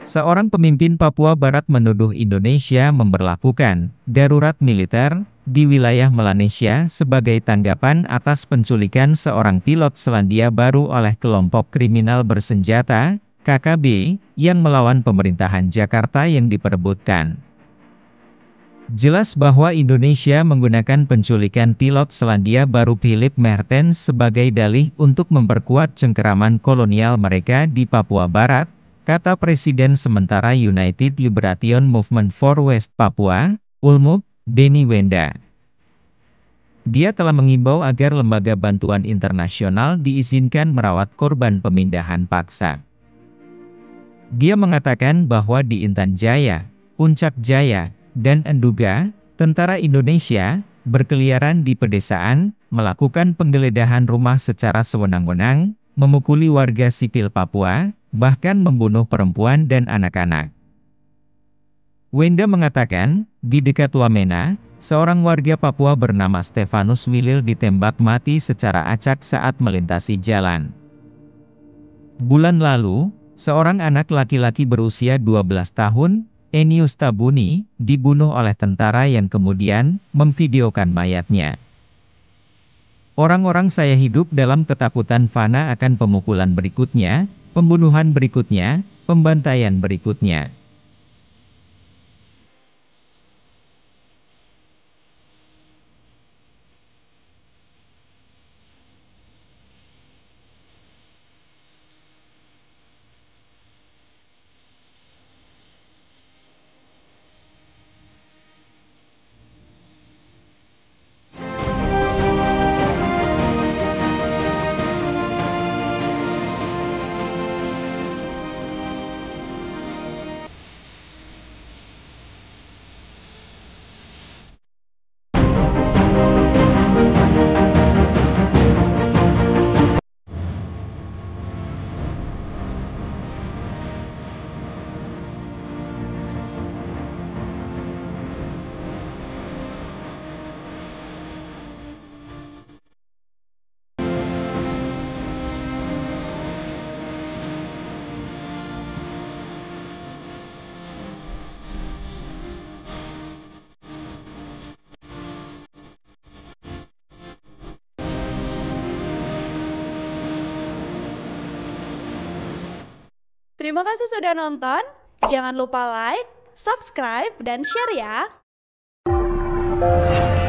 Seorang pemimpin Papua Barat menuduh Indonesia memberlakukan darurat militer di wilayah Melanesia sebagai tanggapan atas penculikan seorang pilot Selandia Baru oleh kelompok kriminal bersenjata, KKB, yang melawan pemerintahan Jakarta yang diperebutkan. Jelas bahwa Indonesia menggunakan penculikan pilot Selandia Baru Philip Mertens sebagai dalih untuk memperkuat cengkeraman kolonial mereka di Papua Barat, kata Presiden sementara United Liberation Movement for West Papua, ULMUP, Denny Wenda. Dia telah mengimbau agar lembaga bantuan internasional diizinkan merawat korban pemindahan paksa. Dia mengatakan bahwa di Intan Jaya, Puncak Jaya, dan Enduga, tentara Indonesia berkeliaran di pedesaan, melakukan penggeledahan rumah secara sewenang-wenang, memukuli warga sipil Papua, bahkan membunuh perempuan dan anak-anak. Wenda mengatakan, di dekat Wamena, seorang warga Papua bernama Stefanus Wilil ditembak mati secara acak saat melintasi jalan. Bulan lalu, seorang anak laki-laki berusia 12 tahun, Enius Tabuni, dibunuh oleh tentara yang kemudian memvideokan mayatnya. Orang-orang saya hidup dalam ketakutan fana akan pemukulan berikutnya, pembunuhan berikutnya, pembantaian berikutnya. Terima kasih sudah nonton. Jangan lupa like, subscribe, dan share ya.